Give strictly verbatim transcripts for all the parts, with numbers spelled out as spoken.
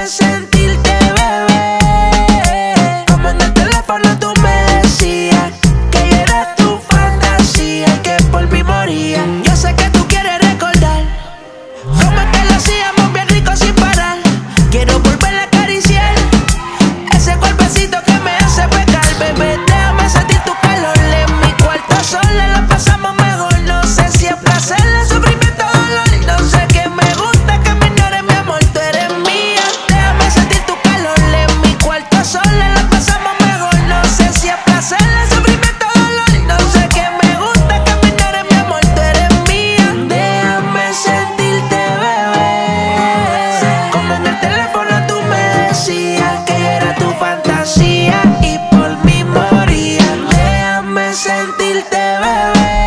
Déjame sentirte, bebé. Como en el teléfono tú me decías que yo era tu fantasía, que por mí moría. Yo sé que tú quieres recordar cómo es que lo hacíamos bien rico sin parar. Quiero volver a acariciar ese cuerpecito que me hace pecar, bebé. Déjame sentir tu calor en mi cuarto sola. La pasamos mejor, no sé si es placer, el sufrimiento, dolor. No sé qué me gusta, que me ignores, mi amor, tú eres mía. Déjame sentir tu calor en mi cuarto sola. La pasamos mejor, no sé si es placer, el sufrimiento, dolor. No sé qué me gusta, que me ignores, mi amor, tú eres mía. Déjame sentirte, bebé. Como en el teléfono tú me decías que yo era tu fantasía y por mí moría. Déjame sentirte, bebé.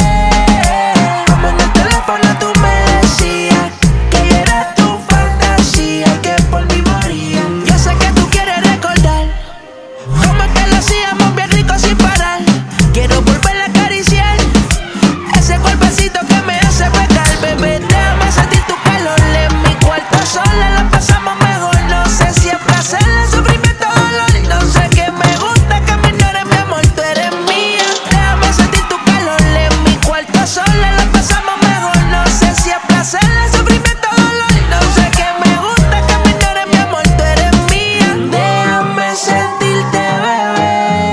Como en el teléfono tú me decías que yo era tu fantasía, que por mí moría. Yo sé que tú quieres recordar cómo es que lo hacíamos bien rico sin parar. Quiero volver a acariciar ese cuerpecito que me hace pecar, bebé. Déjame sentir tu calor en mi cuarto sola. La pasamos mejor, no sé si es placer, el sufrimiento, dolor. No sé qué me gusta, que me ignores, mi amor, tú eres mía. Déjame sentir tu calor en mi cuarto sola. La pasamos mejor, no sé si es placer, el sufrimiento, dolor. No sé qué me gusta, que me ignores, mi amor, tú eres mía. Déjame sentirte, bebé.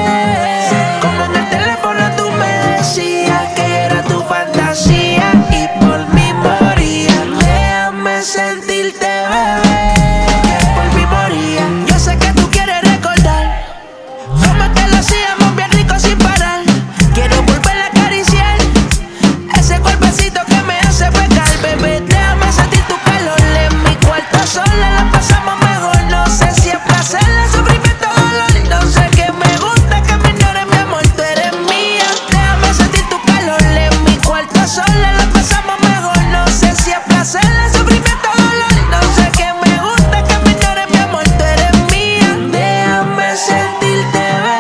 Como en el teléfono tú me decías que yo era tu fantasía y por mí moría. Déjame sentirte, bebé, que por mí moría. Yo sé que tú quieres recordar cómo es que lo hacíamos bien rico sin parar. Quiero volver a acariciar ese cuerpecito que me hace pecar, bebé. Déjame sentir tu calor en mi cuarto sola. La pasamos mejor, no sé si es placer, el sufrimiento, dolor. No sé qué me gusta, que me ignores, mi amor, tú eres mía. Déjame sentir tu calor en mi cuarto sola. La pasamos mejor, no sé si es placer, el sufrimiento, dolor. No sé qué me gusta, que me ignores, mi amor, tú eres mía. Déjame sentirte,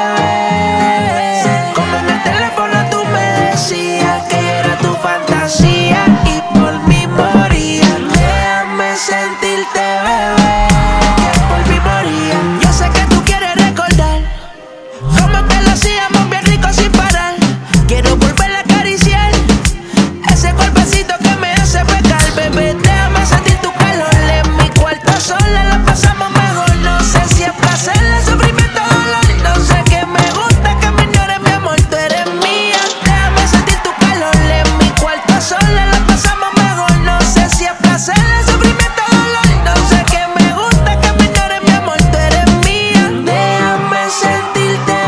bebé. Como en el teléfono tú me decías que yo era tu fantasía y por mí moría. Déjame sentirte, bebé, que por mí moría. Yo sé que tú quieres recordar cómo es que lo hacíamos bien rico sin parar. Quiero volver a acariciar ese cuerpecito que me hace pecar, bebé. Déjame sentir tu calor en mi cuarto sola. La pasamos mejor, no sé si es placer, el sufrimiento, dolor. No sé qué me gusta, que me ignores, mi amor, tú eres mía. Déjame sentir tu calor en mi cuarto sola. La pasamos mejor, no sé si es placer, el sufrimiento, dolor. No sé qué me gusta, que me ignores, mi amor, tú eres mía. Déjame sentirte,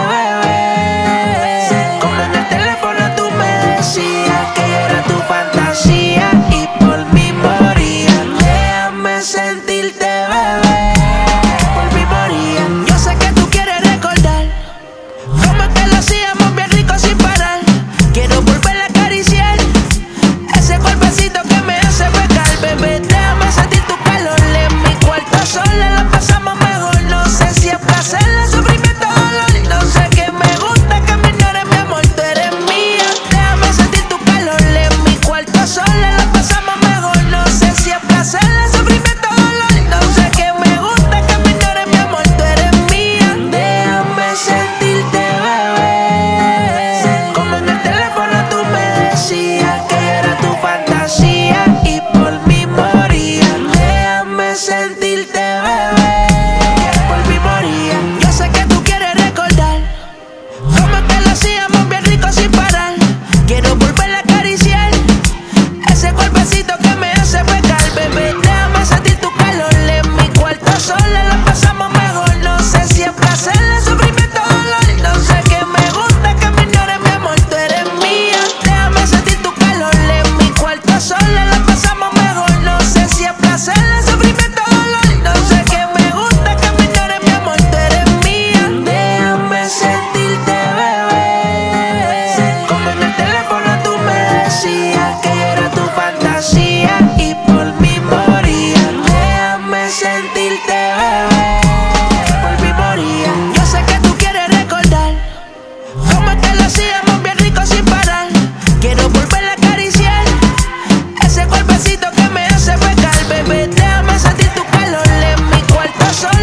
bebé. Como en el teléfono tú me decías que yo era tu fantasía y por mí moría. Déjame sentirte, bebé, que por mí moría. Yo sé que tú quieres recordar cómo es que lo hacíamos bien rico sin parar. Quiero volver a acariciar ese cuerpecito que me hace pecar, bebé. Déjame sentir tu calor en mi cuarto sola. La pasamos mejor, no sé si es placer, el sufrimiento, dolor. No sé qué me gusta, que me ignores, mi amor, tú eres mía. Déjame sentir tu calor en mi cuarto sola. La pasamos mejor, no sé si es placer, el sufrimiento, dolor. No sé qué me gusta, que me ignores, mi amor, tú eres mía. Déjame sentirte, bebé. Como en el teléfono tú me decías que yo era tu fantasía y por mí moría. Déjame sentirte, bebé, que por mí moría. Yo sé que tú quieres recordar cómo es que lo hacíamos bien rico sin parar. Quiero volver a acariciar ese cuerpecito que me hace pecar, bebé. Déjame sentir tu calor en mi cuarto sola. La pasamos mejor, no sé si es placer, el sufrimiento, dolor. No sé qué me gusta, que me ignores, mi amor, tú eres mía. Déjame sentir tu calor en mi cuarto sola. La pasamos mejor, no sé si es placer, el sufrimiento, dolor. No sé qué me gusta, que me ignores, mi amor, tú eres mía. Déjame sentirte, bebé. Como en el teléfono tú me decías que yo era tu fantasía y por mí moría. Déjame sentirte, bebé, que por mí moría. Yo sé que tú quieres recordar cómo es que lo hacíamos bien rico sin parar. Quiero volver a acariciar ese cuerpecito que me hace pecar, bebé. Déjame sentir tu calor en mi cuarto sola.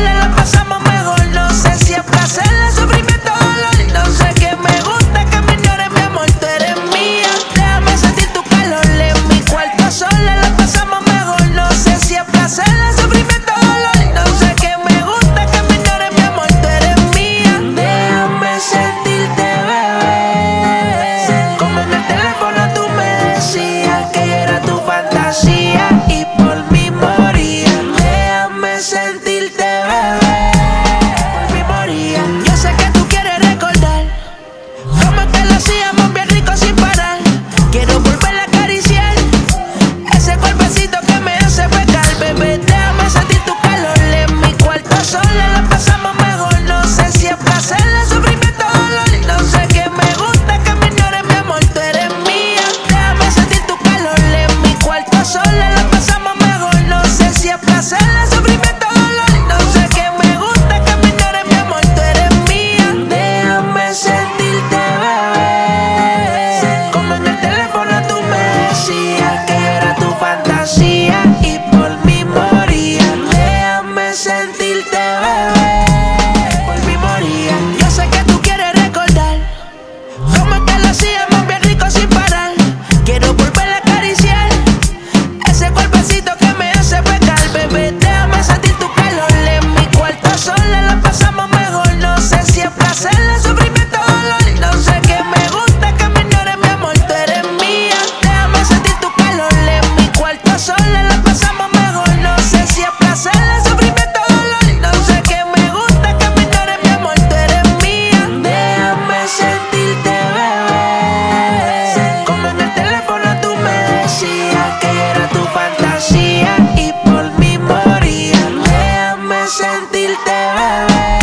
decirte, bebé.